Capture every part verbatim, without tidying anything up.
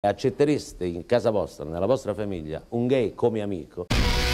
Accettereste in casa vostra, nella vostra famiglia, un gay come amico?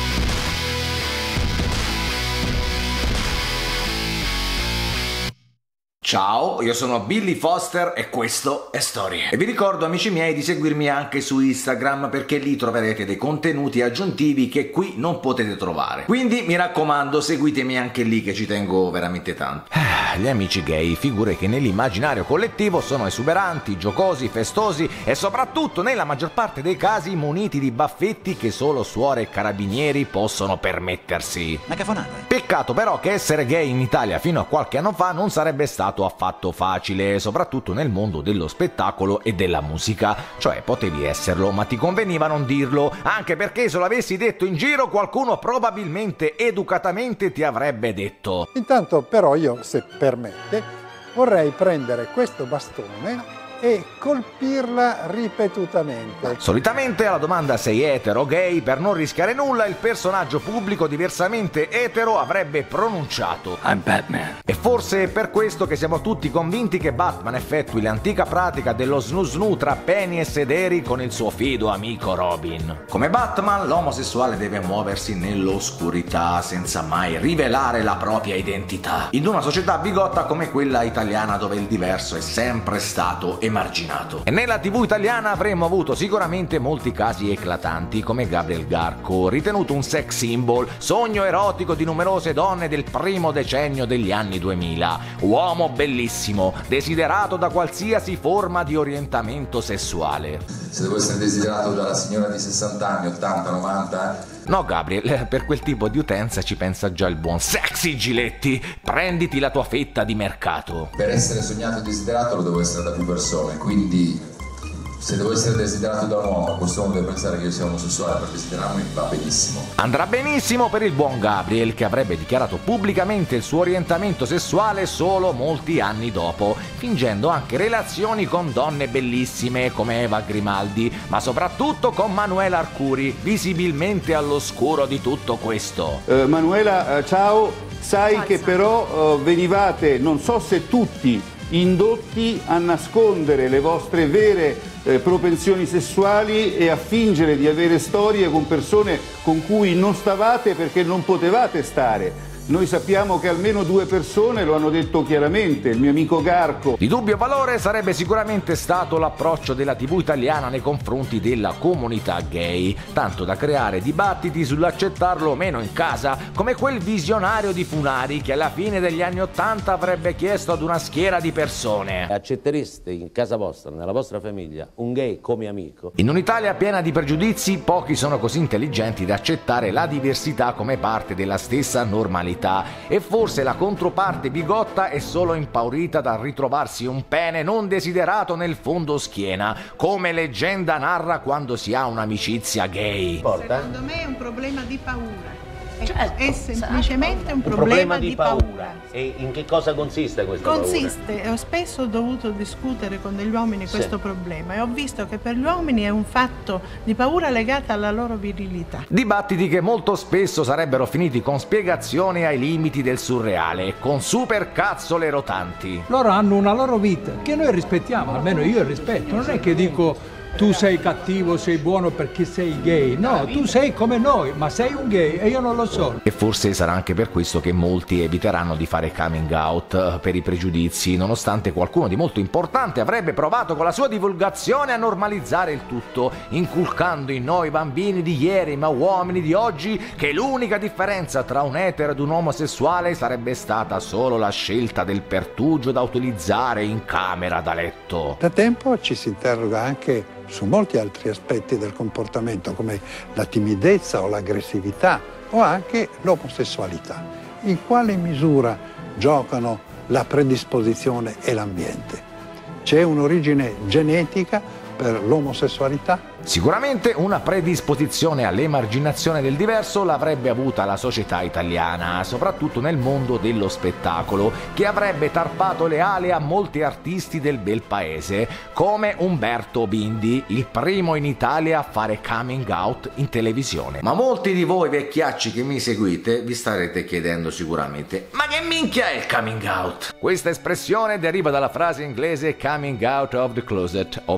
Ciao, io sono Billy Foster e questo è Storie. E vi ricordo, amici miei, di seguirmi anche su Instagram, perché lì troverete dei contenuti aggiuntivi che qui non potete trovare. Quindi mi raccomando, seguitemi anche lì, che ci tengo veramente tanto. Gli amici gay, figure che nell'immaginario collettivo sono esuberanti, giocosi, festosi e soprattutto nella maggior parte dei casi muniti di baffetti che solo suore e carabinieri possono permettersi. Ma cafonata. Peccato però che essere gay in Italia fino a qualche anno fa non sarebbe stato affatto facile, soprattutto nel mondo dello spettacolo e della musica. Cioè, potevi esserlo, ma ti conveniva non dirlo, anche perché se lo avessi detto in giro qualcuno probabilmente educatamente ti avrebbe detto: intanto però io, se permette, vorrei prendere questo bastone e colpirla ripetutamente. Solitamente alla domanda "sei etero o gay?", per non rischiare nulla, il personaggio pubblico diversamente etero avrebbe pronunciato I'm Batman. E forse è per questo che siamo tutti convinti che Batman effettui l'antica pratica dello snu-snu tra peni e sederi con il suo fido amico Robin. Come Batman, l'omosessuale deve muoversi nell'oscurità senza mai rivelare la propria identità, in una società bigotta come quella italiana, dove il diverso è sempre stato emarginato. E nella tivù italiana avremmo avuto sicuramente molti casi eclatanti, come Gabriel Garco, ritenuto un sex symbol, sogno erotico di numerose donne del primo decennio degli anni duemila, uomo bellissimo, desiderato da qualsiasi forma di orientamento sessuale. Se devo essere desiderato dalla signora di sessanta anni, ottanta, novanta... No, Gabriel, per quel tipo di utenza ci pensa già il buon Sexy Giletti. Prenditi la tua fetta di mercato. Per essere sognato e desiderato lo devo essere da più persone, quindi se devo essere desiderato da un uomo, questo uomo deve pensare che io sia omosessuale per desiderarmi, va benissimo. Andrà benissimo per il buon Gabriel, che avrebbe dichiarato pubblicamente il suo orientamento sessuale solo molti anni dopo, fingendo anche relazioni con donne bellissime come Eva Grimaldi, ma soprattutto con Manuela Arcuri, visibilmente all'oscuro di tutto questo. Uh, Manuela, uh, ciao, sai ciao, che ciao. però uh, venivate, non so se tutti, indotti a nascondere le vostre vere eh, propensioni sessuali e a fingere di avere storie con persone con cui non stavate perché non potevate stare. Noi sappiamo che almeno due persone lo hanno detto chiaramente, il mio amico Garco. Di dubbio valore sarebbe sicuramente stato l'approccio della tivù italiana nei confronti della comunità gay, tanto da creare dibattiti sull'accettarlo o meno in casa, come quel visionario di Funari che alla fine degli anni ottanta avrebbe chiesto ad una schiera di persone: accettereste in casa vostra, nella vostra famiglia, un gay come amico? In un'Italia piena di pregiudizi, pochi sono così intelligenti da accettare la diversità come parte della stessa normalità. E forse la controparte bigotta è solo impaurita dal ritrovarsi un pene non desiderato nel fondo schiena, come leggenda narra quando si ha un'amicizia gay. Secondo me è un problema di paura. Certo, è semplicemente un un problema, problema di, di paura. paura. E in che cosa consiste questa Consiste, paura? ho spesso dovuto discutere con degli uomini Sì. questo problema e ho visto che per gli uomini è un fatto di paura legata alla loro virilità. Dibattiti che molto spesso sarebbero finiti con spiegazioni ai limiti del surreale, con supercazzole rotanti. Loro hanno una loro vita che noi rispettiamo, almeno io rispetto, non è che dico tu sei cattivo, sei buono perché sei gay. No, tu sei come noi, ma sei un gay e io non lo so. E forse sarà anche per questo che molti eviteranno di fare coming out per i pregiudizi, nonostante qualcuno di molto importante avrebbe provato con la sua divulgazione a normalizzare il tutto, inculcando in noi bambini di ieri, ma uomini di oggi, che l'unica differenza tra un etero ed un omosessuale sarebbe stata solo la scelta del pertugio da utilizzare in camera da letto. Da tempo ci si interroga anche su molti altri aspetti del comportamento, come la timidezza o l'aggressività o anche l'omosessualità. In quale misura giocano la predisposizione e l'ambiente? C'è un'origine genetica per l'omosessualità? Sicuramente una predisposizione all'emarginazione del diverso l'avrebbe avuta la società italiana, soprattutto nel mondo dello spettacolo, che avrebbe tarpato le ali a molti artisti del bel paese, come Umberto Bindi, il primo in Italia a fare coming out in televisione. Ma molti di voi vecchiacci che mi seguite vi starete chiedendo sicuramente: ma che minchia è il coming out? Questa espressione deriva dalla frase inglese coming out of the closet, ovvero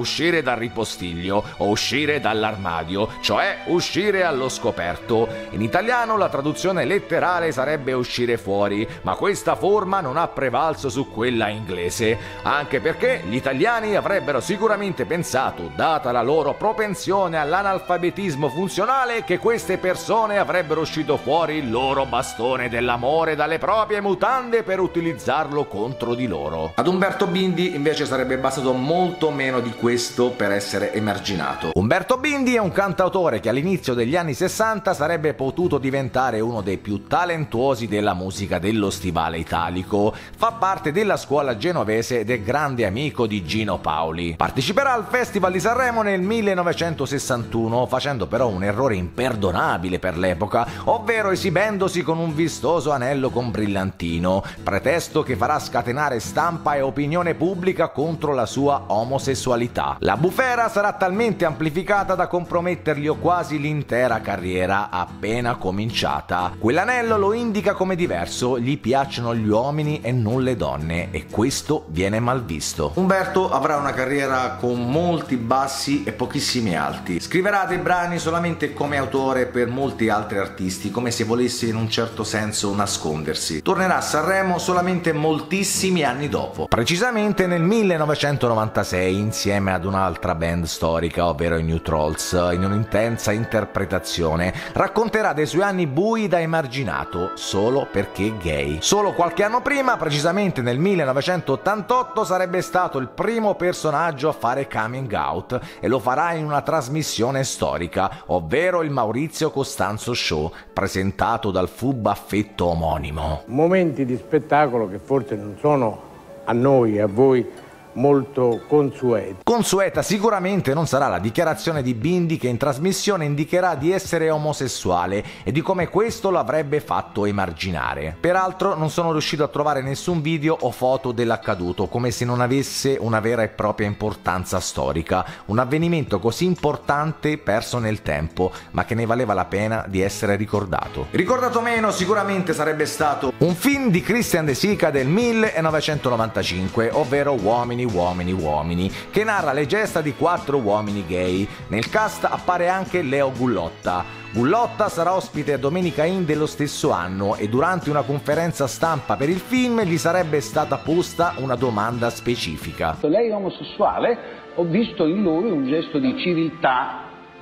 uscire dal ripostiglio o uscire dall'armadio, cioè uscire allo scoperto. In italiano la traduzione letterale sarebbe uscire fuori, ma questa forma non ha prevalso su quella inglese, anche perché gli italiani avrebbero sicuramente pensato, data la loro propensione all'analfabetismo funzionale, che queste persone avrebbero uscito fuori il loro bastone dell'amore dalle proprie mutande per utilizzarlo contro di loro. Ad Umberto Bindi invece sarebbe bastato molto meno di questo per essere emarginato. Umberto Bindi è un cantautore che all'inizio degli anni sessanta sarebbe potuto diventare uno dei più talentuosi della musica dello stivale italico. Fa parte della scuola genovese ed è grande amico di Gino Paoli. Parteciperà al Festival di Sanremo nel millenovecentosessantuno, facendo però un errore imperdonabile per l'epoca, ovvero esibendosi con un vistoso anello con brillantino, pretesto che farà scatenare stampa e opinione pubblica contro la sua omosessualità. La bufera sarà talmente amplificata da compromettergli quasi l'intera carriera appena cominciata. Quell'anello lo indica come diverso, gli piacciono gli uomini e non le donne, e questo viene mal visto. Umberto avrà una carriera con molti bassi e pochissimi alti. Scriverà dei brani solamente come autore per molti altri artisti, come se volesse in un certo senso nascondersi. Tornerà a Sanremo solamente moltissimi anni dopo, precisamente nel millenovecentonovantasei, insieme ad un'altra band storica, ovvero i New Trolls, in un'intensa interpretazione. Racconterà dei suoi anni bui da emarginato solo perché gay. Solo qualche anno prima, precisamente nel millenovecentottantotto, sarebbe stato il primo personaggio a fare coming out, e lo farà in una trasmissione storica, ovvero il Maurizio Costanzo Show, presentato dal fu baffetto omonimo. Momenti di spettacolo che forse non sono a noi e a voi molto consueti. Consueta sicuramente non sarà la dichiarazione di Bindi, che in trasmissione indicherà di essere omosessuale e di come questo lo avrebbe fatto emarginare. Peraltro non sono riuscito a trovare nessun video o foto dell'accaduto, come se non avesse una vera e propria importanza storica, un avvenimento così importante perso nel tempo, ma che ne valeva la pena di essere ricordato. Ricordato meno sicuramente sarebbe stato un film di Christian De Sica del millenovecentonovantacinque, ovvero Uomini Uomini Uomini, che narra le gesta di quattro uomini gay. Nel cast appare anche Leo Gullotta. Gullotta sarà ospite a Domenica In dello stesso anno, e durante una conferenza stampa per il film gli sarebbe stata posta una domanda specifica. Lei è omosessuale? Ho visto in lui un gesto di civiltà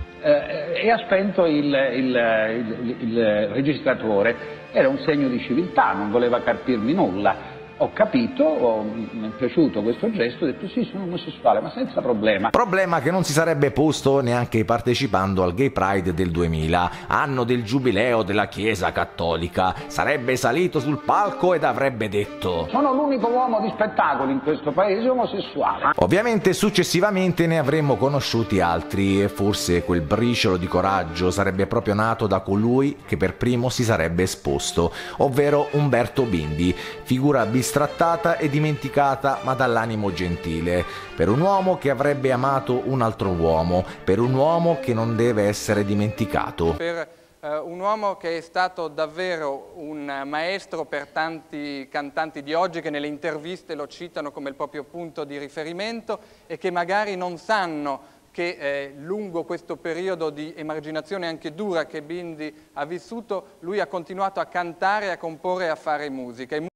eh, e ha spento il, il, il, il registratore. Era un segno di civiltà, non voleva carpirmi nulla. Ho capito, ho, mi è piaciuto questo gesto, ho detto sì, sono omosessuale, ma senza problema. Problema che non si sarebbe posto neanche partecipando al Gay Pride del duemila, anno del giubileo della Chiesa Cattolica. Sarebbe salito sul palco ed avrebbe detto: sono l'unico uomo di spettacolo in questo paese omosessuale. Ovviamente successivamente ne avremmo conosciuti altri, e forse quel briciolo di coraggio sarebbe proprio nato da colui che per primo si sarebbe esposto, ovvero Umberto Bindi, figura bistrattata e dimenticata ma dall'animo gentile, per un uomo che avrebbe amato un altro uomo, per un uomo che non deve essere dimenticato. Per uh, un uomo che è stato davvero un maestro per tanti cantanti di oggi, che nelle interviste lo citano come il proprio punto di riferimento e che magari non sanno che eh, lungo questo periodo di emarginazione anche dura che Bindi ha vissuto, lui ha continuato a cantare, a comporre e a fare musica.